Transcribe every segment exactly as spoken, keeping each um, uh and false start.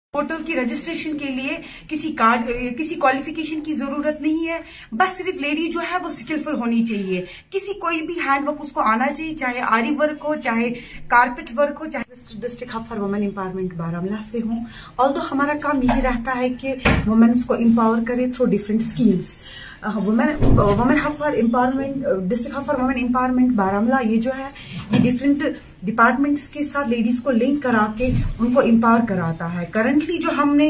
Portal की registration के लिए किसी कार्ड किसी क्वालिफिकेशन की जरूरत नहीं है। बस सिर्फ लेडी जो है वो स्किलफुल होनी चाहिए। किसी कोई भी हैंडवर्क उसको आना चाहिए, चाहे आरी वर्क हो, चाहे कारपेट वर्क हो, चाहे district hub for women empowerment Baramulla से हूँ। ऑल्दो हमारा काम यही रहता है कि वुमेन्स को एम्पावर करे through different schemes. Women women hub for empowerment district hub for women empowerment Baramulla ये जो है ये डिफरेंट डिपार्टमेंट्स के साथ लेडीज को लिंक करा के उनको एम्पावर कराता है। करंटली जो हमने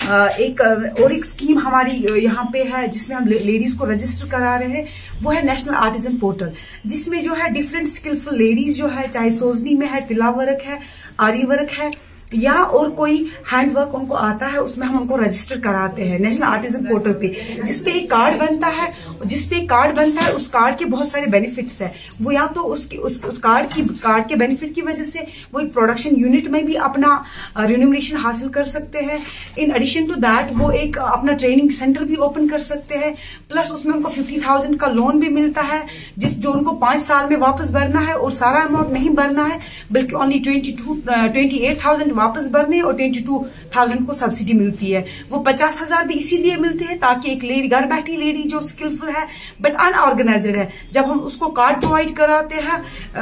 एक और एक स्कीम हमारी यहाँ पे है जिसमें हम लेडीज को रजिस्टर करा रहे हैं, वो है नेशनल आर्टिजन पोर्टल, जिसमें जो है डिफरेंट स्किलफुल लेडीज जो है, चाहे सोजनी में है, तिला वर्क है, आरी वर्क है या और कोई हैंडवर्क उनको आता है, उसमें हम उनको रजिस्टर कराते हैं नेशनल आर्टिजन पोर्टल पे, जिसपे एक कार्ड बनता है। जिसपे एक कार्ड बनता है उस कार्ड के बहुत सारे बेनिफिट्स हैं। वो या तो उसकी उस, उस कार्ड की कार्ड के बेनिफिट की वजह से वो एक प्रोडक्शन यूनिट में भी अपना रिन्यूमरेशन हासिल कर सकते हैं। इन एडिशन टू दैट वो एक अपना ट्रेनिंग सेंटर भी ओपन कर सकते हैं। प्लस उसमें उनको फिफ्टी थाउजेंड का लोन भी मिलता है, जिस जो उनको पांच साल में वापस भरना है, और सारा अमाउंट नहीं भरना है बल्कि only twenty two twenty eight thousand वापस भरने और ट्वेंटी टू थाउजेंड को सब्सिडी मिलती है। वो पचास हजार भी इसीलिए मिलते हैं ताकि एक लेडी, घर बैठी लेडी जो स्किलफुल है बट अनऑर्गेनाइज्ड है, जब हम उसको कार्ड प्रोवाइड कराते हैं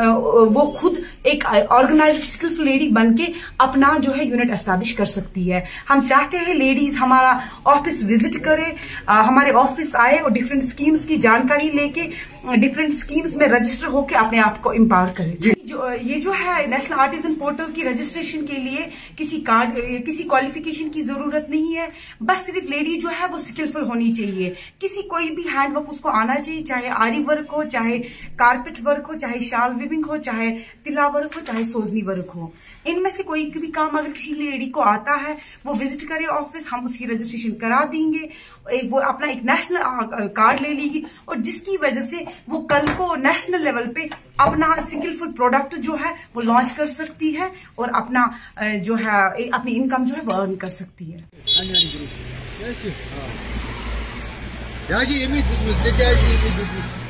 वो खुद एक ऑर्गेनाइज्ड स्किलफुल लेडी बनके अपना जो है यूनिट एस्टैब्लिश कर सकती है। हम चाहते हैं लेडीज हमारा ऑफिस विजिट करे, हमारे ऑफिस आए और डिफरेंट स्कीम्स की जानकारी लेके डिफरेंट स्कीम्स में रजिस्टर होकर अपने आप को एम्पावर करे। जो ये जो है नेशनल आर्टिजन पोर्टल की रजिस्ट्रेशन के लिए किसी कार्ड किसी क्वालिफिकेशन की जरूरत नहीं है। बस सिर्फ लेडी जो है वो स्किलफुल होनी चाहिए। किसी कोई भी हैंडवर्क उसको आना चाहिए, चाहे आरी वर्क हो, चाहे कारपेट वर्क हो, चाहे शाल वीविंग हो, चाहे तिला वर्क हो, चाहे सोजनी वर्क हो। इनमें से कोई भी काम अगर किसी लेडी को आता है वो विजिट करे ऑफिस, हम उसकी रजिस्ट्रेशन करा देंगे, एक वो अपना एक नेशनल कार्ड ले लेगी और जिसकी वजह से वो कल को नेशनल लेवल पे अपना स्किलफुल प्रोडक्ट जो है वो लॉन्च कर सकती है और अपना जो है अपनी इनकम जो है वो अर्न कर सकती है। Ya, जी,